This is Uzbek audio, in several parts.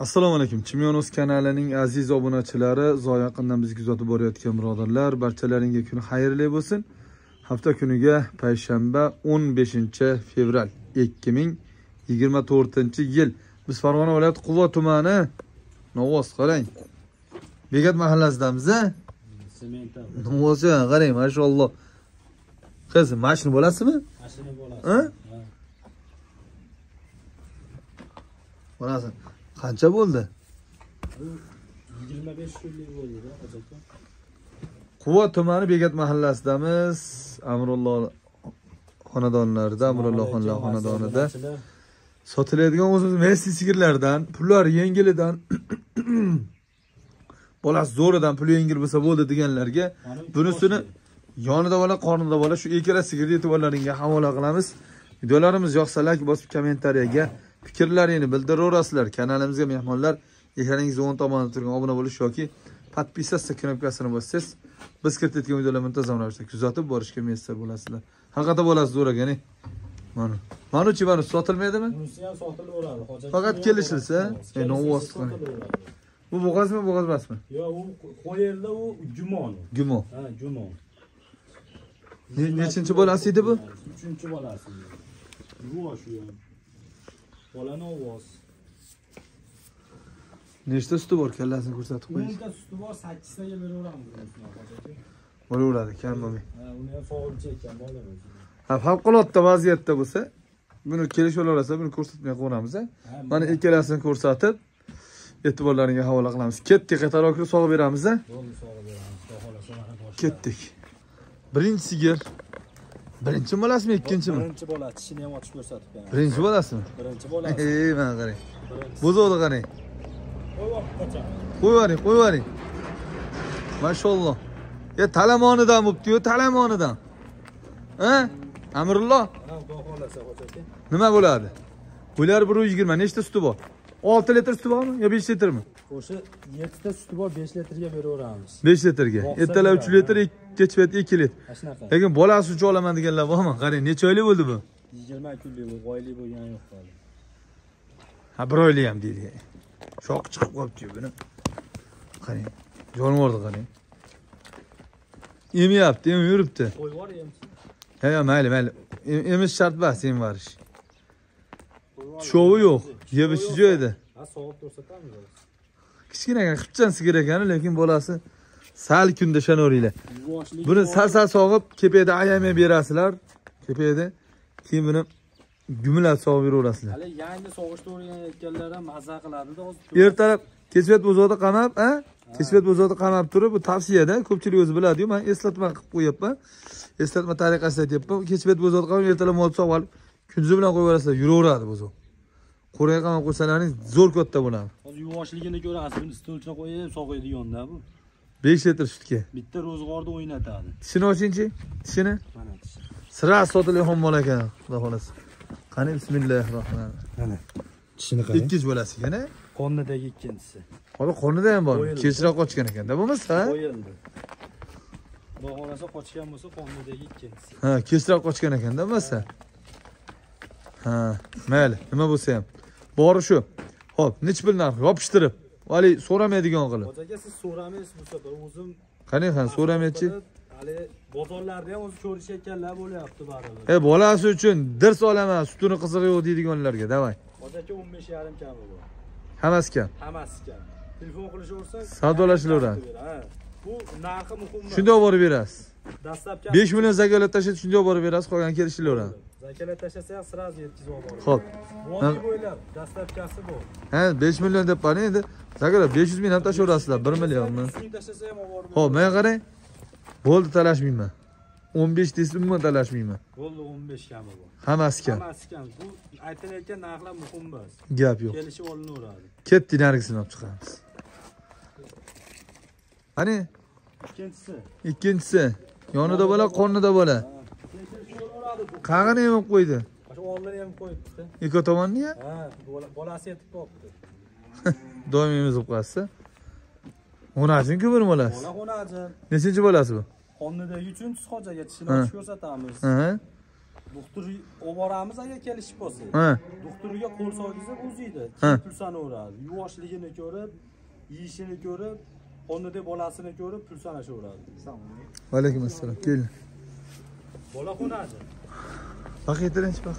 Assalomu alaykum. Chimyonos kanalining aziz obunachilari, uzoq yaqindan bizga kuzatib borayotgan birodarlar, barchalaringizga kun xayrli bo'lsin. Hafta kuniga payshanba 15-fevral 2024-yil. Biz Farg'ona viloyati Quva tumani Novvos qarang. Bekat mahallasidamiz, a? Novvos, qarang, maşallah. Qiz, mashina bo'lasizmi? Mashina bo'ladi. Ha? Bo'lasin. Qancha bo'ldi? 25 yillik bo'ldi-da, hozircha. Quva tumani Bekat mahallasidamiz. Amrulloh xonadonlarida, Amrulloh xonadonida sotiladigan o'zimiz Messi sigirlardan, pullar yengilidan, bolasi zo'ridan pul yengil bo'lsa bo'ldi deganlarga bunisini yonida bola, qornida bola shu ikkala sigirni e'tiborlaringizga havola qilamiz. Videolarimiz yoqsa like bosib kommentariyaga fikrlaringizni bildiraverasizlar. Kanalimizga mehmonlar ekraningizni o'ng tomonida turgan obuna bo'lish yoki podpisatsiya knopkasini bossangiz biz kiritayotgan videolar muntazam ravishda kuzatib borishga muyassar bo'lasizlar. Haqiqatda bo'lasiz zo'ragani. Mana-chi buni sotilmaydimi? Bunisi ham sotilaveradi. Faqat kelishilsa, Novvos qilin. Bu bo'g'azmi, bo'g'az emasmi? Yo'q, u qo'yerda u gumon. Gumon. Ha, gumon. Nechinchi bolasi edi bu? 3-bolasi. Bu shu ham. Bola Novvos. Nechta suti bor, kallasini ko'rsatib qo'ying. 10 ta suti bor, 8 taga beraveramiz bunisini hozircha. Bo'laveradi, kam bo'lmay. Ha, uni ham sog'ilcha ekan bola o'zi. Ha, favqulodda vaziyatda bo'lsa, buni kelishaverasa, buni ko'rsatmay qo'yamiz, a? Mana ikkalasini ko'rsatib, e'tiborlaringizga havola qilamiz. Ketdik, qaytaroq sog'ib beramiz, a? Bo'ldi, sog'ib beramiz. Xohlasa mana boshqa. Ketdik. Birinchi sigir. Birinchi bolasimi, ikkinchimi? Birinchi bola, tishini ham ochib ko'rsatib beraman. Birinchi bolasimi? Birinchi bolasi. Mana qarang. Bozorda qarang. Qo'yib Qo'yvaring. Mashalloh. Talamonidan bo'pti-yu, talamonidan. Ha? Amrulloh. Ha, xohlasa hozircha. Nima bo'ladi? Bular 120. Nechta suti bor? 6 litr suti bormi yo 5 litrmi? O'sha 7 ta suti bor, 5 litrga beraveramiz. 5 litrga. Ertalar 3 litr, kechpayt 2 litr. Shunaqa. Lekin bolasi uchun olaman deganlar bormi? Qarang, necha oylik bo'ldi bu? 20 kunlik bu, oylik bo'lgani yo'q hali. Ha, 1 oylik ham deydi. Shoq chiqib qolibdi buni. Qarang, jonivorni qarang. Emiyapti, emib yuribdi. Qo'yib yuboryapmiz. Ha, mayli. Emish shart emas, em barish. Tushovi yo'q, yebishi joyida. Ha, sog'ib ko'rsatamiz. Kichkina qipchan sigir ekan, lekin bolasi sal kunda shanoringlar. Buni sal sog'ib, kepeda ayamay berasizlar. Kepeda keyin buni gumlab sog'ib yuraverasizlar. Hali yangi sog'ishni o'rganayotganlar ham mazza qiladi-da hozir. Ertalab kechpayt bozorda qamab, a? Kechpayt bozorda qamab turib, bu tavsiyada ko'pchilik o'zi biladi-yu, men eslatma qilib qo'yapman. Eslatma tariqasida aytyapman. Kechpayt bozorda qamab, ertalab mol sog'ib olib, kunduzi bilan qo'yib yuborasizlar, yuraveradi bozor. Qo'rga qamab qo'ysalaringiz zo'r katta bo'ladi. Hozir yuvoshligini ko'rasiz, buni stolcha qo'yib sog'aydi yonda bu. 5 litr sutga. Bitta ro'zg'orda o'ynatadi. Tishini ochingchi? Tishini? Mana tish. Sira sotilayotgan bola ekan, xudo xolasi. Qani bismillahirrohmanirrohim. Mana. Tishini qarang. Ikkinchi bolasi ekan, a? Qonnidagi ikkinchisi. Hozir qornida ham bor. Kechroq qochgan ekan-da, bo'lmasa? Qo'yildi. Xudo xolasa qochgan bo'lsa qonnidagi ikkinchisi. Ha, kechroq qochgan ekan-da, bo'lmasa? Ha, mayli, nima bo'lsa ham. Bori shu. Xo'p, nech pul narx yopishtirib. Vali so'ramaydigan qilib. Hojaga siz so'ramaysiz bu safar, o'zim Qani, so'ramaychi? hali bozorlarda ham o'zi ko'rishayotganlar bo'lyapti baribir. Bolasi uchun dirs olaman, sutini qizig'i yo'q deydiganlarga, davay. Hojaga 15,5 kami bor. Hammasi kam. Hammasi kam. Telefon qilishaversangiz savdolashaveradi. Bu narxi muhim. Shunday olib borib berasiz. Dastlabki 5 million zakalat tashlab shunday olib borib berasiz, qolgan kelishilaveradi. Zakalat tashlasa ham sraz yetkazib olib boradi. Xo'p. Vodiy bo'ylab dastlabkasi bu. Ha, 5 million deb qani endi. Zakalat 500 ming ham tashlaverasizlar, 1 millionmi? Tashlasa ham olib borib. Xo'p, men qarang. Bo'ldi, talashmayman. 15 deysizmi, talashmayman. Bo'ldi, 15 kami bor. Hammasi kam. Hammasi kam. Bu aytilayotgan narxlar muhim emas. Gap yo'q. Kelishib olinaveradi. Ketdi, narigisini olib chiqamiz. Qani? Ikkinchisi. Yonida bola, qornida bola. Qag'ini yemib qo'ydi. Shu oldini ham qo'yibdi. Ikki tomonni ham? Ha, bolasi yetib qolibdi. Doim emizib qo'yasiz. Xonajin-ku bir bolasi. Bola xonajin. Nechinchi bolasi bu? Qonnidagi 3-chi hojaga tishini ochib ko'rsatamiz. Ha. Doktor olib boramiz agar kelishib bo'lsa. Ha. Doktorga qo'l solgizib o'ziydi. Pulsani uradi. Yuvvoshligini ko'rib, yeyishini ko'rib, o'rnida bolasini ko'rib pul sanashaveradi. Assalomu alaykum. Va alaykum assalom. Keling. Bola qo'nadi. Baq yetirinchi baq.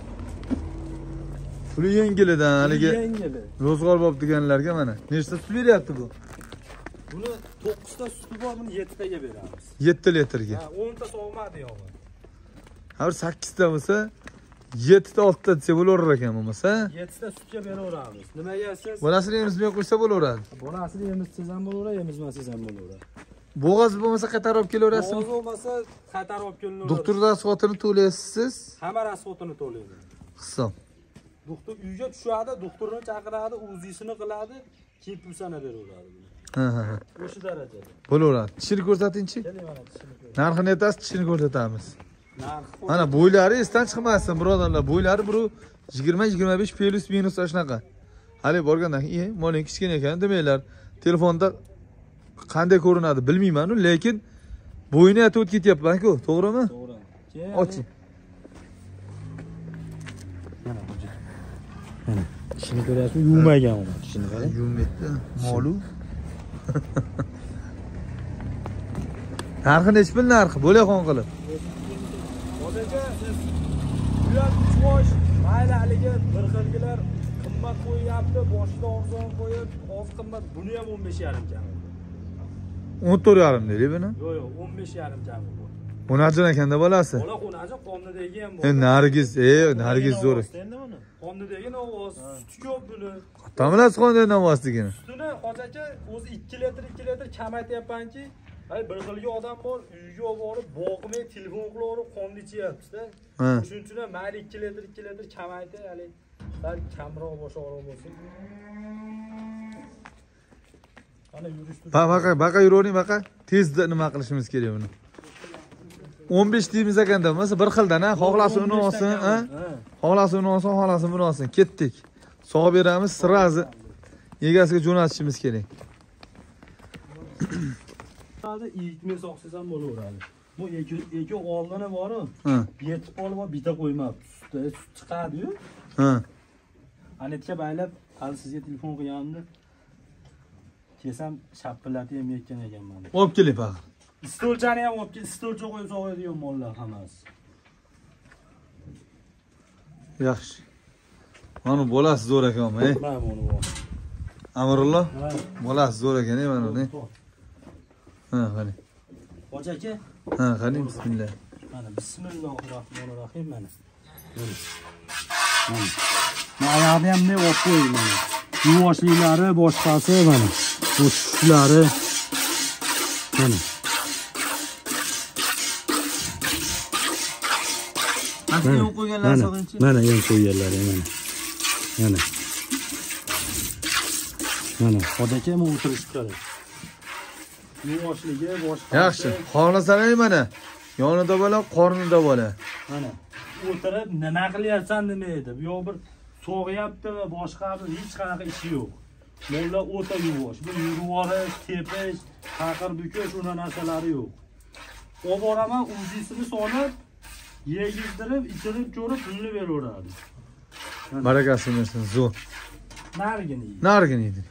Puli yengilidan haligi Yengili. ro'zg'or bo'lib deganlarga mana. Nechta sut beryapti bu? Buni 9 ta suti bor, buni 7 taga beramiz. 7 litrga. Ha, 10 ta sog'madi yo'g'i. Ha, 8 ta bo'lsa 7 ta 6 ta desa bo'laverar ekan bo'lmasa. 7 ta sutga beraveramiz. Nimaga siz? Bolasini emizmay qo'ysa bo'laveradi. Bolasini emizsiz ham bo'laveradi, emizmasiz ham bo'laveradi. Bo'g'oz bo'lmasa qaytarib olib kelaverasizmi? Bo'g'oz bo'lmasa qaytarib olib kelinaveradi. Doktor rasxotini to'laysiz. Hamma rasxotini to'laydi. Hisob. Doktor uyga tushadi, doktorni chaqiradi, o'zisini qiladi, keyin pul sanab beraveradi. Ha. O'sha darajada. Bo'laveradi. Tishini ko'rsatingchi. Keling mana tishini ko'ring. Narxini aytasiz, tishini ko'rsatamiz. Narxi Mana bo'ylari esdan chiqmasin, birodarlar. Bo'ylari bir 20-25 plus minus shunaqa. Hali borgandan keyin, moling kichkina ekan demanglar. Telefonda qanday ko'rinadi bilmayman-ku, lekin bo'yini aytib o'tib ketyapman-ku, to'g'rimi? to'g'ri. Oching. Mana hujjat. Mana tishini ko'ryapsizmi? Yuvmagan uni. Tishini qarang. Yummetdi. Molu. Narxi nechi pul narxi? Bo'layxon qilib. Hozircha siz ular 3 bosh mayli haligi bir xilgilar qimmat qo'yyapti, boshida arzon qo'yib, hozir qimmat, buni ham 15,5 kami. 14,5 deylik buni. Yo'q, 15,5 kami bu. O'najon ekanda bolasi. Bola qo'naji qonnidagi ham bor. Nargiz, Nargiz zo'r. Qonnidagi ovoz, suti ko'p buni. Qatamilas qonday navosligini. Sutini hozircha o'zi 2 litr kamaytyapmanki, hay bir xilga odam bor, uyga olib borib, boqmay telefon qilaverib qonni ichyapti-da. Shuning uchun ham mayli 2 litr kamaydi, hali sal kamroq boshqaroq bo'lsin. Ana yurish. Baqa yuravering, baqa. Tezda nima qilishimiz kerak buni? 15 deymiz ekanda, bo'lmasa bir xildan, ha, xohlasa uni olsin, ha? Xohlasa uni olsin, xohlasa buni olsin. Ketdik. Sog'ib beramiz, sirazi egasiga jo'natishimiz kerak. Hozir ikmi soqsiz ham bo'laveradi. Bu eki oldini bor-ku. Yetib olib bitta qo'ymabdi. Sut chiqadi-yu. Ha. Anetga baylab, hali sizga telefon qilganimda kesam shapillatib ham yetgan ekanman. Olib keling, baqa. Stolchani ham olib kel, stolcha qo'yib sog'aydigan mollar hammasi. Yaxshi. Mana bolasi zo'r ekanmi, ey? Mana buni bor. Amrulloh? Bolasi zo'r ekan, ey, mana uni. Ha, qani. Hoji aka? Ha, qani, bismillah. Mana bismillahirrohmanirrohim mana. Mana oyog'ini ham ne olib qo'ying mana. Yuvvoshliklari, boshqasi mana. Bu tushlari. Mana. Qancha yo'q qo'yganlar sog'inchi? Mana yo'q qo'yganlar mana. Mana. Mana, hoji aka men o'tirishib qolay. Yuvvoshligi, boshqasi. Yaxshi. Xohlasangiz mana. Yonida bola, qornida bola. Mana. O'tirib nima qilyapsan demaydi. Bu yo'q bir sog'yapti va boshqa bir hech qanaqa ishi yo'q. Mollar o'ta yuvvosh. Bu yuvorish, tepish, taqir bukish una narsalari yo'q. Olib boraman, o'zisini solib, yegizdirib, ichirib, ko'rib, pulni beraveradi. Barakasi bersin, zo'r. Narigini yedi.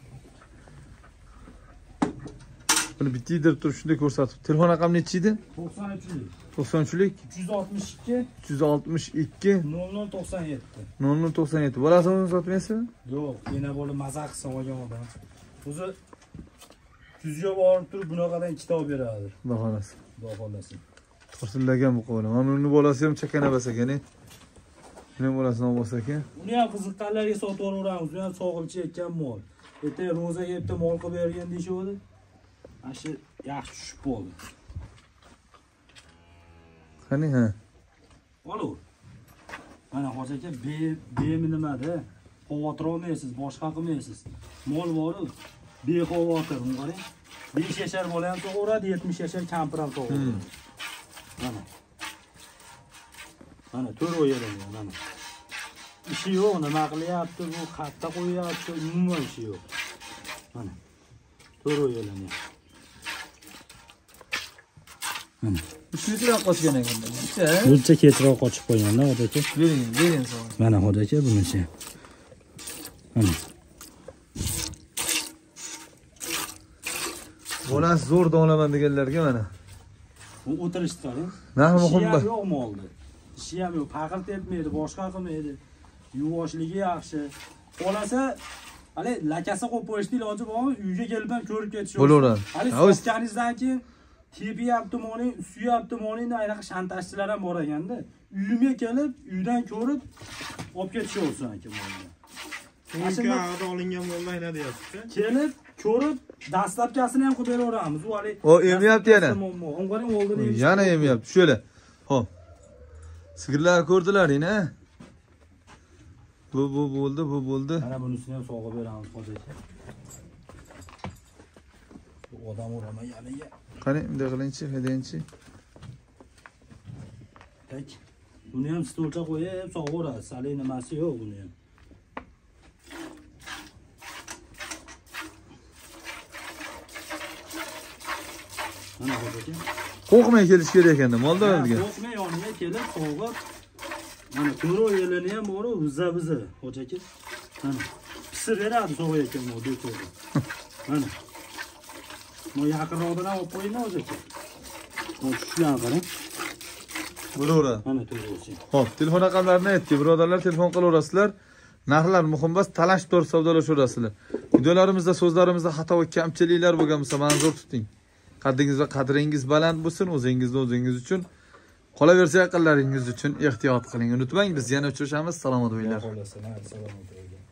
Buni bitta yedirib turib shunday ko'rsatib. Telefon raqami nechi edi? 93lik. 93lik 362 362 0097. 0097. Bolasini sotmaysizmi? Yo'q, yana bola maza qilsa olgan odam. O'zi kuzga borib turib bunaqadan ikkita olib beradi. Xudo xolasi. Xudo xolasi. Torsillagan bu qo'lim. Mana uni bolasi ham chakana bas ekan, ey. Uni bolasini olib olsa ekan. Uni ham qiziqqanlarga sotib yuboramiz. U ham sog'ilchi ekkan mol. Ertaga ro'zaga bitta mol qilib bergan deyshodi. Mana shu yaxshi tushib bo'ldi. Qani, ha. Olu. Mana hoji aka bemi nimada? Xavotir olmaysiz, boshqa qilmaysiz. Mol bor-ku. Bexavotir, buni qarang. 5 yashar bola ham tug'uradi, 70 yashar kampir ham tug'uradi. Mana. Mana 4 o'yiladi, mana. Ishi yo'q, nima qilyapti, bu qatta qo'yapti, umuman ishi yo'q. Mana. 4 o'yiladi. Shuncha qochgan ekan. Buncha kechroq qochib qo'yganda Xudo aka. Bering savol. Mana Xudo aka bunisi. Mana. Bolasi zo'r dolaman deganlarga mana. Bu o'tirishdi. Narxi muhim Ishi bu. ham yo'qmi oldi? Ishi ham yo'q, paqir tepmaydi, boshqa qilmaydi. Yuvoshligi yaxshi. Olasa, hali lakasi qo'yib qo'yishni iloji bormi? Uyga kelib ham ko'rib ketish. Bo'laveradi. Hali sotganingizdan keyin tepiyapti moning, suyapti moningda aynaqa shantajchilar ham bor ekanda. Uyimga kelib, uydan ko'rib olib ketishaversin aka molni. O'zga haqida olingan mollar nima deyapsiz? Kelib, ko'rib, dastlabkasini ham qilib beraveramiz. U hali O emyapti yana. Ongaring oldini Yana emyapti. Şöyle. Hop. Sigirlar ko'rdilaring-a? Bu bo'ldi. Mana bunisini ham sog'ib beramiz hozir. Bu odam o'ramagaliga. Qani, bunday qilingchi, haydayingchi. Tak. Buni ham stolga qo'yib sog'ib sali nimasi yo'q buni ham. Mana hozir. Qo'rqmay kelish kerak ekanda moldalarga. Qo'rqmay yoniga kelib sog'ib. Mana to'ro yelini ham bor, biza hoji aka. Mana pisib beradi sog'ib ekan bu do'konda. Mana. Bu yaqinroqdan olib qo'ying hoji aka. Bu shundan qarang. Bo'laveradi. Mana to'g'risi. Xo'p, telefon raqamlarini aytdik. Birodarlar, telefon qilaverasizlar. Narxlar muhim emas, talashib turib savdolashaverasizlar. Videolarimizda, so'zlarimizda xato va kamchiliklar bo'lgan bo'lsa, ma'zur tuting. Qaddingiz va qadringiz baland bo'lsin, o'zingiz uchun. Qolaversa yaqinlaringiz uchun ehtiyot qiling. Unutmang, biz yana uchrashamiz. Salomat bo'linglar. Salomat bo'ling.